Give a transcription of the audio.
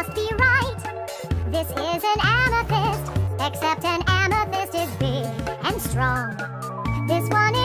must be right. This is an amethyst, except an amethyst is big and strong. This one